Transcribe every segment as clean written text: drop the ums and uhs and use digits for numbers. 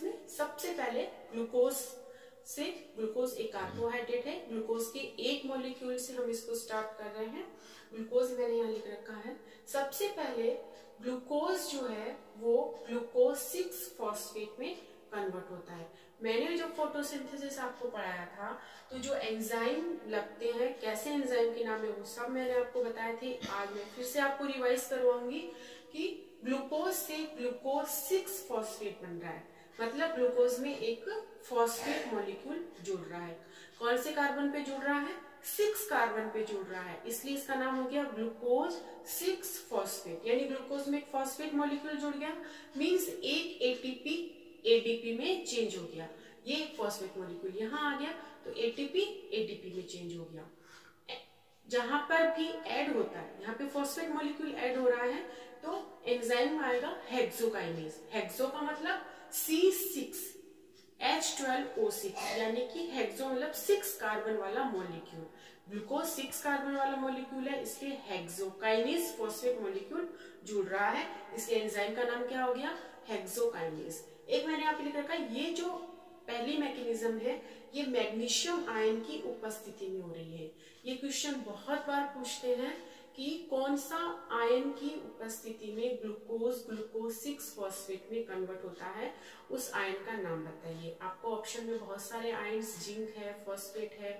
में सबसे पहले ग्लूकोज से, ग्लूकोज एक कार्बोहाइड्रेट है, ग्लूकोज के एक मॉलिक्यूल से हम इसको स्टार्ट कर रहे हैं। ग्लूकोज मैंने यहाँ लिख रखा है। सबसे पहले ग्लूकोज जो है वो ग्लूकोज 6 फॉस्फेट में कन्वर्ट होता है। मैंने जब फोटोसिंथेसिस आपको पढ़ाया था तो जो एंजाइम लगते हैं, कैसे एंजाइम के नाम है, वो सब मैंने आपको बताए थे। आज मैं फिर से आपको रिवाइज करवाऊंगी कि ग्लूकोज से ग्लूकोज 6 फॉस्फेट बन रहा है, मतलब ग्लूकोज में एक फॉस्फेट मॉलिक्यूल जुड़ रहा है। कौन से कार्बन पे जुड़ रहा है? 6 कार्बन पे जुड़ रहा है, इसलिए इसका नाम हो गया ग्लूकोज 6 फॉस्फेट। यानी ग्लूकोज में एक फॉस्फेट मॉलिक्यूल जुड़ गया, मींस एक एटीपी एडीपी में चेंज हो गया। ये एक फॉस्फेट मॉलिक्यूल यहाँ आ गया तो एटीपी एडीपी में चेंज हो गया। जहां पर भी ऐड होता है, यहाँ पे फॉस्फेट मॉलिक्यूल ऐड हो रहा है तो एंजाइम आएगा हेक्सोकाइनेज। हेक्सो का मतलब C6H12O6, यानी कि हेक्सो मतलब 6 कार्बन वाला मॉलिक्यूल। ग्लूकोज 6 कार्बन वाला मॉलिक्यूल है, इसलिए हेक्सोकाइनेज फॉस्फेट मॉलिक्यूल जुड़ रहा है, इसलिए एंजाइम का नाम क्या हो गया? हेक्सोकाइनेज। एक मैंने यहाँ पे लिख रखा है, ये जो पहली मैकेनिज्म है ये मैग्नीशियम आयन की उपस्थिति में हो रही है। ये क्वेश्चन बहुत बार पूछते हैं कि कौन सा आयन की उपस्थिति में ग्लूकोज 6 फॉस्फेट में कन्वर्ट होता है, उस आयन का नाम बताइए। आपको ऑप्शन में बहुत सारे आयन्स, जिंक है, फॉस्फेट है,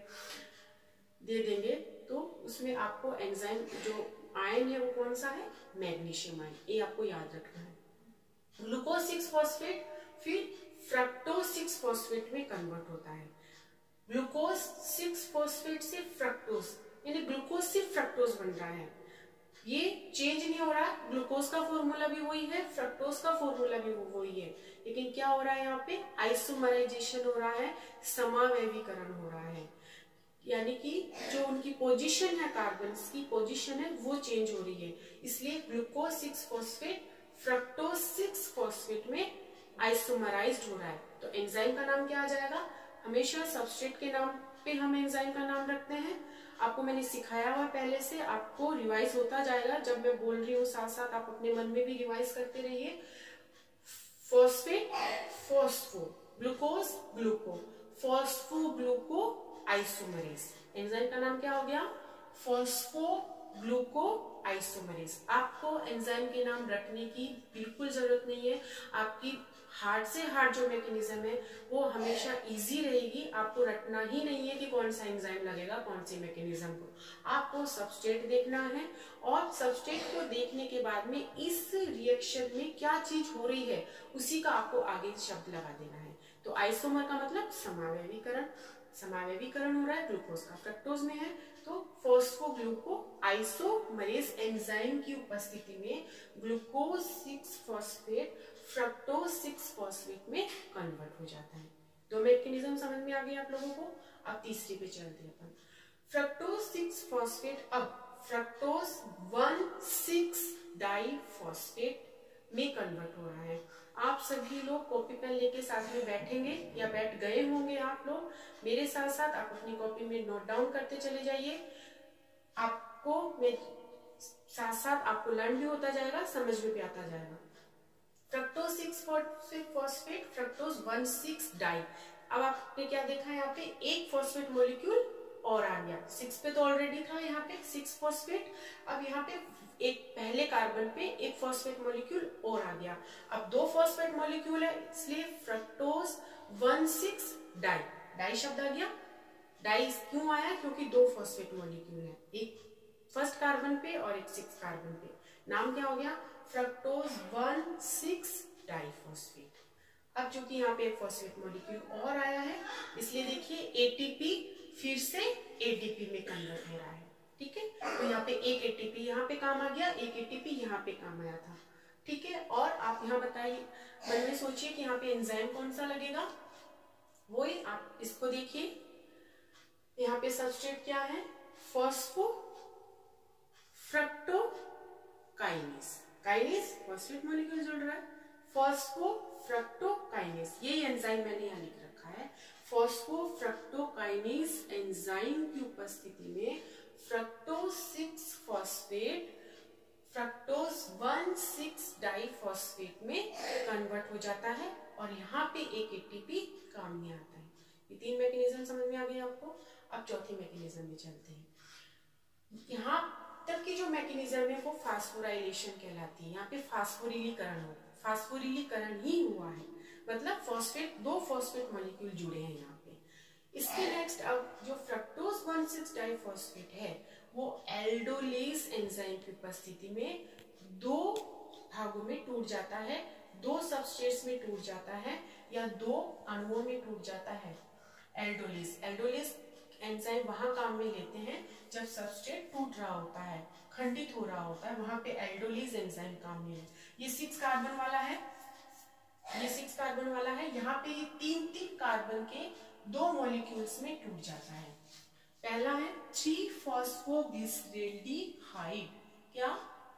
दे देंगे, तो उसमें आपको एंजाइम जो आयन है वो कौन सा है? Magnesium ion. ये आपको याद रखना है। ग्लूकोज 6 फॉस्फेट फिर फ्रक्टोज 6 फॉस्फेट में कन्वर्ट होता है। ग्लूकोज 6 फॉस्फेट से फ्रक्टोज, यानी ग्लूकोज से फ्रक्टोज बन रहा है। ये चेंज नहीं हो रहा, ग्लूकोज का फॉर्मूला भी वही है, फ्रक्टोज का फॉर्मूला भी वही है, लेकिन क्या हो रहा है यहाँ पे? आइसोमराइजेशन हो रहा है, समावैवीकरण हो रहा है, यानी कि जो उनकी पोजीशन है, कार्बन की पोजीशन है वो चेंज हो रही है, इसलिए ग्लूकोज 6 फॉस्फेट फ्रक्टोज 6 फॉस्फेट में आइसोमराइज्ड हो रहा है। तो एंजाइम का नाम क्या आ जाएगा? हमेशा सबस्ट्रेट के नाम पे हम एंजाइम का नाम रखते हैं। आपको मैंने सिखाया हुआ पहले से, आपको रिवाइज होता जाएगा, जब मैं बोल रही हूँ साथ साथ आप अपने मन में भी रिवाइज करते रहिए। Phosphate phospho, glucose gluco, phospho gluco isomerase. Enzyme का नाम क्या हो गया? Phospho gluco isomerase. आपको एंजाइम के नाम रखने की बिल्कुल जरूरत नहीं है। आपकी हार्ड से हार्ड जो मैकेनिज्म है वो हमेशा इजी रहेगी। आपको रटना ही नहीं है कि कौन सा एंजाइम लगेगा कौन सी मैकेनिज्म को। आपको सबस्ट्रेट देखना है और सबस्ट्रेट को देखने के बाद में इस रिएक्शन में क्या चीज हो रही है उसी का आपको आगे शब्द लगा देना है। तो आइसोमर का मतलब समावैवीकरण, समावैवीकरण हो रहा है, ग्लूकोज का फ्रक्टोज में है, तो फॉस्फोग्लूको आइसोमरेज एंजाइम की उपस्थिति में ग्लूकोज 6 फॉस्फेट फ्रक्टोज 6 फॉस्फेट में कन्वर्ट हो जाता है। दो मैकेनिज्म समझ में आ गई आप लोगों को। अब तीसरी पे चलते हैं अपन। फ्रक्टोज 6 फॉस्फेट अब फ्रक्टोज 1,6 डाइफॉस्फेट में कन्वर्ट हो रहा है। आप सभी लोग कॉपी पेन लेके साथ में बैठेंगे या बैठ गए होंगे आप लोग, मेरे साथ साथ आप अपनी कॉपी में नोट डाउन करते चले जाइए। आपको मैं साथ साथ आपको लर्न भी होता जाएगा, समझ में भी आता जाएगा। Fructose 6 phosphate fructose 1,6 di. अब आपने क्या देखा है यहाँ पे? एक फॉस्फेट मॉलिक्यूल और आ गया। 6 पे तो ऑलरेडी था यहाँ पे 6 फॉस्फेट, अब यहाँ पे एक पहले कार्बन पे एक फॉस्फेट मॉलिक्यूल और आ गया। अब 2 फॉस्फेट मॉलिक्यूल है, इसलिए फ्रक्टोज 1,6 डाई। डाई शब्द आ गया। डाई क्यों आया? क्योंकि 2 फॉस्फेट मॉलिक्यूल है, एक फर्स्ट कार्बन पे और एक 6 कार्बन पे। नाम क्या हो गया? Fructose 1,6 diphosphate. अब चूंकि यहाँ पे एक फॉस्फेट मॉलिक्यूल और आया है, इसलिए देखिए एटीपी फिर से एडीपी में कन्वर्ट हो रहा है। ठीक है, तो यहाँ पे एक एटीपी यहाँ पे काम आ गया, एक एटीपी यहाँ पे काम आया था। ठीक है, और आप यहाँ बताइए, मन में सोचिए कि यहाँ पे एंजाइम कौन सा लगेगा। वही आप इसको देखिए, यहाँ पे सबस्ट्रेट क्या है? Phospho fructokinase. Kinase phosphate molecule जुड़ रहा है, फॉस्फो फ्रक्टोकाइनेज। ये एंजाइम मैंने यहाँ लिख रखा है। फॉस्फो फ्रक्टोकाइनेज एंजाइम की उपस्थिति में फ्रक्टोज 6 फॉस्फेट फ्रक्टोज 1,6 डाइफॉस्फेट में कन्वर्ट हो जाता है और यहाँ पे एक एटीपी काम में आता है। ये 3 मैकेनिज्म समझ में आ गए आपको। अब चौथी मैकेनिज्म में चलते हैं। यहाँ तक की जो मैकेनिज्म है वो फास्फोराइलेशन कहलाती है। यहाँ पे फास्फोरिलीकरण ही हुआ है, मतलब दो फॉस्फेट मॉलिक्यूल जुड़े हैं यहाँ पे। इसके नेक्स्ट अब जो फ्रक्टोज 1,6 डाइफॉस्फेट है वो एल्डोलेज एंजाइम की उपस्थिति में 2 भागों में टूट जाता है, 2 सबस्ट्रेट्स में टूट जाता है या 2 अणुओं में टूट जाता है। एल्डोलेज एंजाइम वहां काम में लेते हैं जब सबस्ट्रेट टूट रहा होता है, खंडित हो रहा होता है, वहां पे एल्डोलेज एंजाइम काम में है। ये 6 कार्बन वाला है, यहाँ पे ये 3 कार्बन के 2 मॉलिक्यूल्स में टूट जाता है। पहला है 3-फॉस्फोग्लिसरेल्डिहाइड। क्या?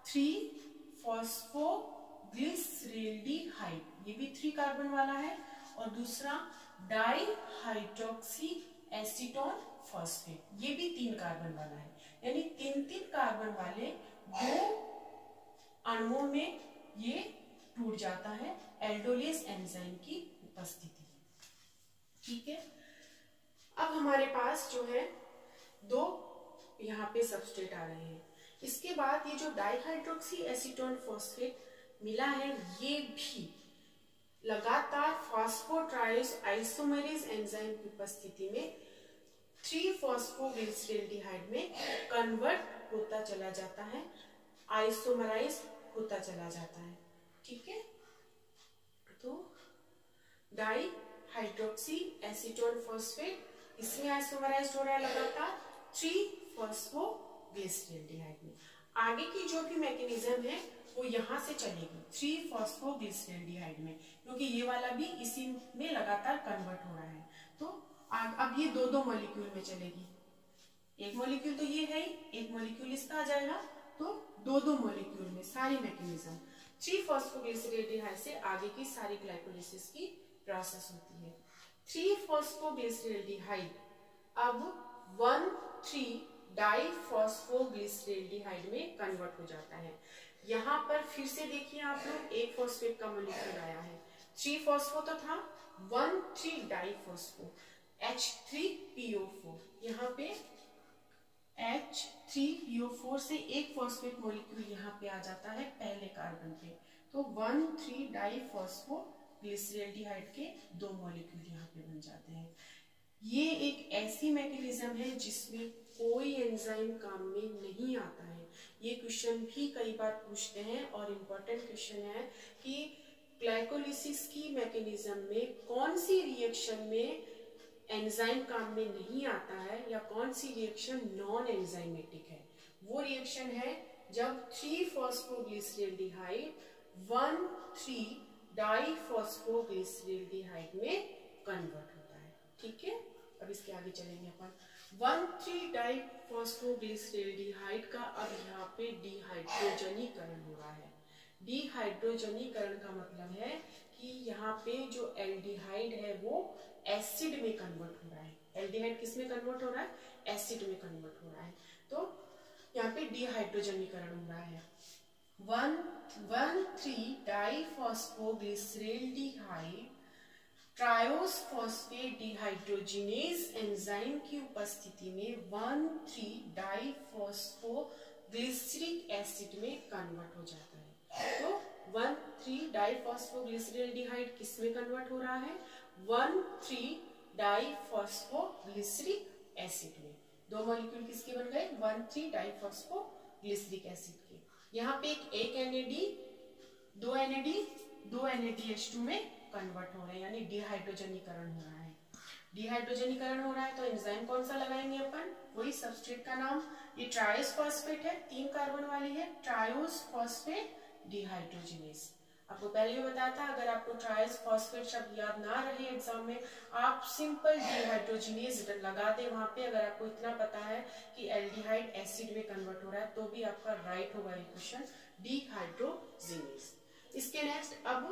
3-फॉस्फोग्लिसरेल्डिहाइड, ये भी 3 कार्बन वाला है। और दूसरा डाइहाइड्रोक्सी एसीटोन फॉस्फेट, ये भी 3 कार्बन वाला है। यानी 3 कार्बन वाले 2 अणुओं में ये टूट जाता है एल्डोलेज एंजाइम की उपस्थिति। ठीक है, अब हमारे पास जो है 2 यहाँ पे सबस्ट्रेट आ रहे हैं। इसके बाद ये जो डाइहाइड्रोक्सी एसीटोन फॉस्फेट मिला है ये भी लगातार फॉस्फोट्राइस आइसोमेरेज एंजाइम की उपस्थिति में 3-फॉस्फोग्लिसरेल्डिहाइड में कन्वर्ट होता चला जाता है, आइसोमराइज होता चला जाता है। ठीक है, तो डाइहाइड्रोक्सी एसीटोन फॉस्फेट इसमें आइसोमराइज हो रहा है लगातार 3-फॉस्फोग्लिसरेल्डिहाइड में। आगे की जो भी मैकेनिज्म है वो यहाँ से चलेगी 3-फॉस्फोग्लिसरेल्डिहाइड में, क्योंकि ये वाला भी इसी में लगातार कन्वर्ट हो रहा है। तो अब ये 2 मॉलिक्यूल में चलेगी। एक मॉलिक्यूल तो ये है ही, एक मॉलिक्यूल इसका आ जाएगा, तो 2 मॉलिक्यूल में सारी मैकेनिज्म 3-फॉस्फोग्लिसरेल्डिहाइड से आगे की सारी ग्लाइकोलिसिस की प्रोसेस होती है। 3-फॉस्फोग्लिसरेल्डिहाइड अब 1,3-डाइफॉस्फोग्लिसरेल्डिहाइड में कन्वर्ट हो जाता है। यहाँ पर फिर से देखिए आप लोग, एक फॉस्फेट का मॉलिक्यूल आया है, 3-फॉस्फो तो था, 1,3-डाइफॉस्फो H3PO4, यहाँ पे H3PO4 से एक फॉस्फेट मॉलिक्यूल यहाँ पे आ जाता है पहले कार्बन पे, तो 1,3-डाइफॉस्फोग्लिसरेल्डिहाइड के 2 मॉलिक्यूल यहाँ पे बन जाते हैं। ये एक ऐसी मैकेनिज्म है जिसमें कोई एंजाइम काम में नहीं आता है। ये क्वेश्चन भी कई बार पूछते हैं और इम्पोर्टेंट क्वेश्चन है कि ग्लाइकोलिसिस की मैकेनिज्म में कौन सी रिएक्शन में एंजाइम काम में नहीं आता है या कौन सी रिएक्शन नॉन एंजाइमेटिक है। वो रिएक्शन है जब 3-फॉस्फोग्लिसरेल्डिहाइड 1,3-डाइफॉस्फोग्लिसरेल्डिहाइड में कन्वर्ट होता है। ठीक है, अब इसके आगे चलेंगे अपन। 1,3-डाइफॉस्फोग्लिसरेल्डिहाइड का अब यहाँ पे डिहाइड्रोजनीकरण हो रहा है। डिहाइड्रोजनीकरण का मतलब है कि यहाँ पे जो एल्डिहाइड है वो एसिड में कन्वर्ट हो रहा है। एल्डिहाइड किस में कन्वर्ट हो रहा है? एसिड में कन्वर्ट हो रहा है। तो यहाँ पे डिहाइड्रोजनीकरण हो रहा है। One three diphosphoglyceraldehyde triose phosphate dehydrogenase enzyme की उपस्थिति में 1,3-डाइफॉस्फोग्लिसरिक एसिड में कन्वर्ट हो जाता है। तो 1,3-डाइफॉस्फोग्लिसरेल्डिहाइड किस में कन्वर्ट हो रहा है? 1,3-डाइफॉस्फोग्लिसरिक एसिड में। 2 मॉलिक्यूल किसके बन गए? 1,3-डाइफॉस्फोग्लिसरिक एसिड के। यहाँ पे एक NAD, 2 NADH2 में कन्वर्ट हो रहे हैं, यानी डिहाइड्रोजनीकरण हो रहा है। डिहाइड्रोजनीकरण हो रहा है तो एंजाइम कौन सा लगाएंगे अपन? वही सबस्ट्रेट का नाम, ये ट्रायोस फॉस्फेट है, 3 कार्बन वाली है, ट्रायोस फॉस्फेट डिहाइड्रोजिनेज। आपको पहले भी बताया था, अगर आपको ट्रायोस फॉस्फेट शब्द याद ना रहे एग्जाम में, आप सिंपल डिहाइड्रोजिनेज लगा दे वहां पे। अगर आपको इतना पता है कि एल्डिहाइड एसिड में कन्वर्ट हो रहा है तो भी आपका राइट होगा ये क्वेश्चन, डिहाइड्रोजिनेज। इसके नेक्स्ट अब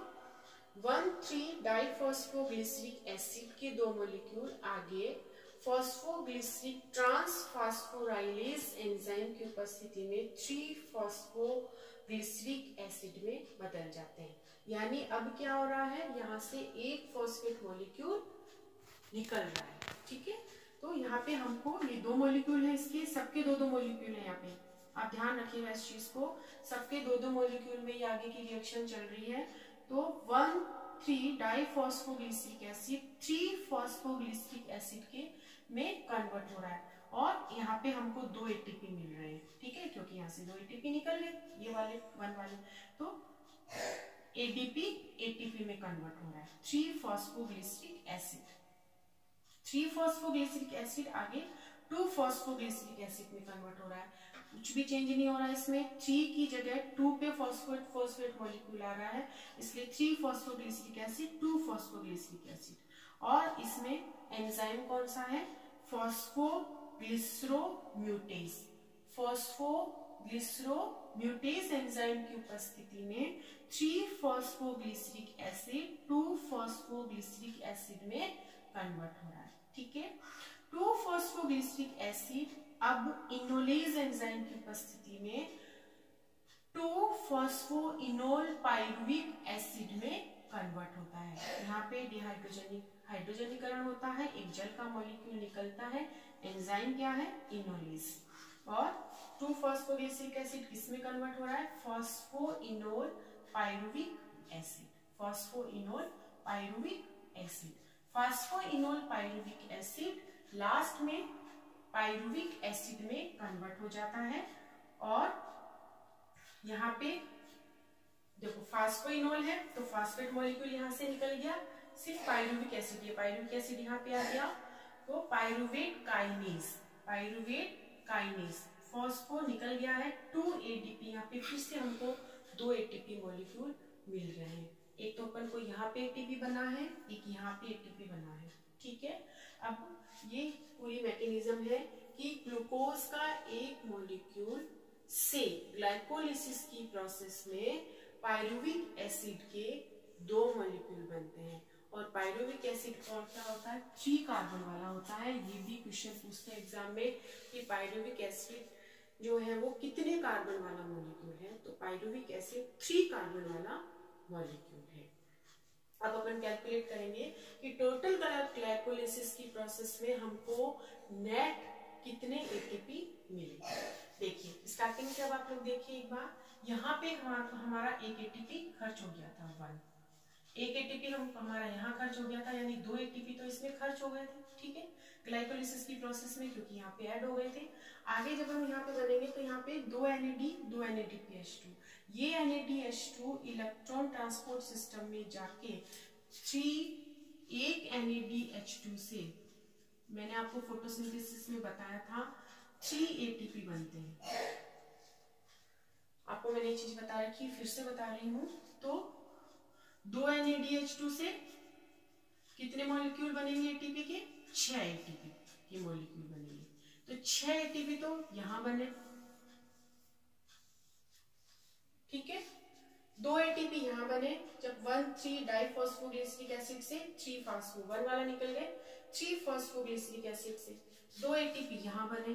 1,3-डाइफॉस्फोग्लिसरिक एसिड के 2 मॉलिक्यूल आगे फॉस्फोग्लिसरिक ट्रांसफॉस्फोराइलेज एंजाइम की उपस्थिति में 3-फॉस्फोग्लिसरिक एसिड में बदल जाते हैं। यानी अब क्या हो रहा है, यहाँ से एक फॉस्फेट मॉलिक्यूल निकल रहा है। ठीक है, तो यहाँ पे हमको ये दो मॉलिक्यूल है, इसके सबके दो दो मॉलिक्यूल है यहाँ पे, आप ध्यान रखिएगा इस चीज को, सबके दो दो मॉलिक्यूल में ये आगे की रिएक्शन चल रही है। तो 1,3 डाइफॉस्फोग्लिसरिक एसिड 3 फॉस्फोग्लिसरिक एसिड के में कन्वर्ट हो रहा है, और यहाँ पे हमको 2 एटीपी मिल रहे हैं। ठीक है, क्योंकि यहाँ से 2 एटीपी निकल गए, ये वाले 1 वाले, तो एडीपी एटीपी में कन्वर्ट हो रहा है। 3 फॉस्फोग्लिसरिक एसिड, 3 फॉस्फोग्लिसरिक एसिड आगे 2 फॉस्फोग्लिसरिक एसिड में कन्वर्ट हो रहा है, कुछ भी चेंज नहीं हो रहा है इसमें। 3 की जगह 2 पे फॉस्फेट मॉलिक्यूल आ रहा है, इसलिए 3 फॉस्फोग्लिसरिक एसिड 2 फॉस्फोग्लिसरिक एसिड। और इसमें एंजाइम कौन सा है, फॉस्फोग्लिसरोम्यूटेज। फॉस्फोग्लिसरोम्यूटेज एंजाइम की उपस्थिति में 3 फॉस्फोग्लिसरिक एसिड 2 फॉस्फोग्लिसरिक एसिड में कन्वर्ट हो रहा है। ठीक है, 2 फॉस्फोग्लिसरिक एसिड अब इनोलेज एंजाइम की उपस्थिति में 2 फॉस्फोइनोल पाइरुविक एसिड में कन्वर्ट होता है। यहाँ पे हाइड्रोजनीकरण होता है, एक जल का मॉलिक्यूल निकलता है, एंजाइम क्या है, इनोलेज। और 2 फॉस्फोग्लिसरिक एसिड किसमें कन्वर्ट हो रहा है, phosphoenol pyruvic acid. Phosphoenol pyruvic acid, phosphoenol pyruvic acid last में पाइरुविक एसिड में कन्वर्ट हो जाता है। और यहाँ पे देखो फास्फोइनोल है, तो फास्फेट मॉलिक्यूल यहाँ से निकल गया, सिर्फ पाइरुविक एसिड, ये पाइरुविक एसिड यहाँ पे आ गया, तो पाइरुवेट काइनेज फॉस्फो निकल गया है, 2 एटीपी, यहाँ पे फिर से हमको 2 एटीपी मॉलिक्यूल मिल रहे हैं। एक तो अपन को यहाँ पे एटीपी बना है, एक यहाँ पे एटीपी बना है। ठीक है, अब ये पूरी मैकेनिज्म है कि ग्लूकोज का एक मॉलिक्यूल से ग्लाइकोलिसिस की प्रोसेस में पाइरुविक एसिड के 2 मॉलिक्यूल बनते हैं, और पाइरुविक एसिड कौन सा होता है, 3 कार्बन वाला होता है। ये भी क्वेश्चन पूछते हैं एग्जाम में कि पाइरुविक एसिड जो है वो कितने कार्बन वाला मॉलिक्यूल है, तो पाइरुविक एसिड 3 कार्बन वाला मॉलिक्यूल है। अब अपन कैलकुलेट करेंगे कि टोटल ग्लाइकोलिसिस की प्रोसेस में हमको नेट कितने एटीपी मिले। देखिए स्टार्टिंग से अब आप लोग देखिए एक बार, यहाँ पे हमारा 1 एटीपी खर्च हो गया था, 1 एटीपी हमारा यहाँ खर्च हो गया था, यानी 2 एटीपी तो इसमें खर्च हो गए थे। ठीक है, ग्लाइकोलिसिस की प्रोसेस में, क्योंकि यहाँ पे ऐड हो गए थे। आगे जब हम यहाँ पे बनेंगे तो यहाँ पे 2 NADPH2, ये NADH2 इलेक्ट्रॉन ट्रांसपोर्ट सिस्टम में जाके 1 NADH2 से, मैंने आपको फोटोसिंथेसिस में बताया था, 3 एटीपी बनते हैं। आपको मैंने एक चीज बता रखी, फिर से बता रही हूं, तो 2 NADH2 से कितने मॉलिक्यूल बनेंगे एटीपी के, 6 एटीपी के मॉलिक्यूल बनेंगे। तो 6 एटीपी तो यहां बने, ठीक है, 2 एटीपी यहां बने, जब 1,3 डाइफॉस्फोग्लिसरिक एसिड से 3 फास्फो 1 वाला निकल गए, 3 फॉस्फोग्लिसरिक एसिड से 2 एटीपी यहां बने।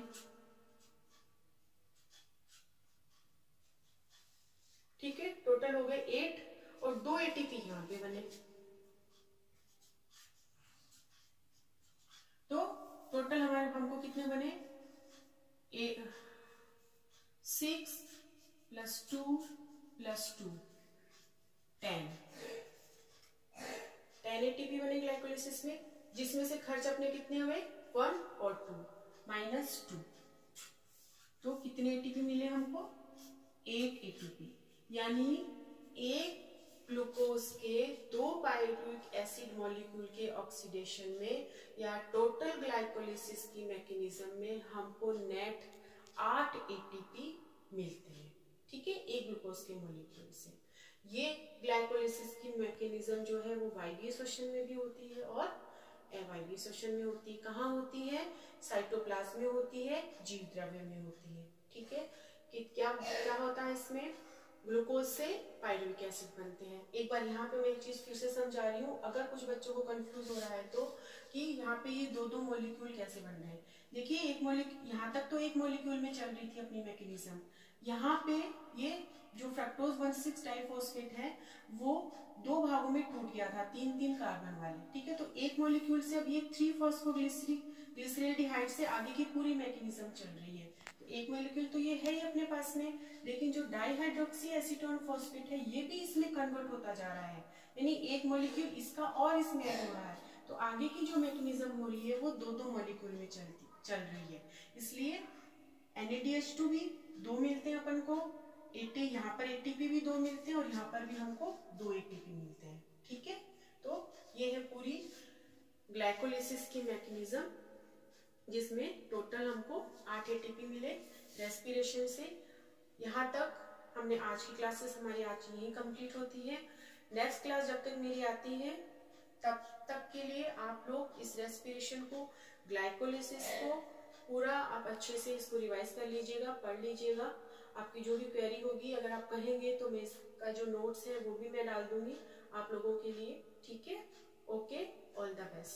ठीक है, टोटल हो गए 8, और 2 एटीपी यहां पे बने, तो टोटल हमारे हमको कितने बने, 6 + 2 + 2 10 एटीपी बने ग्लाइकोलिसिस में, जिसमें से खर्च अपने कितने हुए, 1 और 2 -2, तो कितने एटीपी मिले हमको, 8 एटीपी। यानी एक ग्लूकोज के 2 पाइरुविक एसिड मॉलिक्यूल के ऑक्सीडेशन में या टोटल ग्लाइकोलिसिस की मैकेनिज्म में हमको नेट 8 एटीपी मिलते हैं। ठीक है, एक ग्लूकोज के मॉलिक्यूल से। ये ग्लाइकोलिसिस की मैकेनिज्म जो है वो वायवीय श्वसन में भी होती है और अवायवीय श्वसन में होती है। कहाँ होती है, साइटोप्लाज्म में होती है, जीव द्रव्य में होती है। ठीक है, कि क्या होता है इसमें, ग्लूकोज से पाइरुविक एसिड बनते हैं। एक बार यहाँ पे मैं एक चीज फिर से समझा रही हूँ, अगर कुछ बच्चों को कंफ्यूज हो रहा है तो, कि यहाँ पे ये 2 मॉलिक्यूल कैसे बन रहे हैं। देखिए एक मॉलिक्यूल, यहाँ तक तो एक मॉलिक्यूल में चल रही थी अपनी मैकेनिज्म, यहाँ पे ये जो फ्रक्टोज 1,6 डाइफॉस्फेट है वो 2 भागों में टूट गया था, 3-3 कार्बन वाले, ठीक है। तो एक मॉलिक्यूल से अब ये 3-फॉस्फोग्लिसरेल्डिहाइड से आगे की पूरी मैकेनिज्म चल रही है। तो एक मॉलिक्यूल तो ये है ही अपने पास में, लेकिन जो डाइहाइड्रोक्सी एसीटोन फॉस्फेट है ये भी इसमें कन्वर्ट होता जा रहा है, यानी एक मॉलिक्यूल इसका और इसमें ऐड हो रहा है। तो आगे की जो मैकेनिज्म हो रही है वो 2-2 मॉलिक्यूल में चल रही है। इसलिए NADH2 भी 2 मिलते हैं अपन को, यहाँ पर ATP भी 2 मिलते हैं और यहाँ पर भी हमको 2 ATP मिलते हैं, ठीक है। तो ये है पूरी ग्लाइकोलिसिस की मैकेनिज्म, जिसमें टोटल हमको 8 ATP मिले रेस्पिरेशन से। यहाँ तक हमने आज की क्लासेस हमारी आज यही कंप्लीट होती है। नेक्स्ट क्लास जब तक मेरी आती है तब तक के लिए आप लोग इस रेस्पिरेशन को, ग्लाइकोलिसिस को पूरा आप अच्छे से इसको रिवाइज कर लीजिएगा, पढ़ लीजिएगा। आपकी जो भी क्वेरी होगी अगर आप कहेंगे तो मैं इसका जो नोट्स है वो भी मैं डाल दूंगी आप लोगों के लिए, ठीक है। Okay, all the best.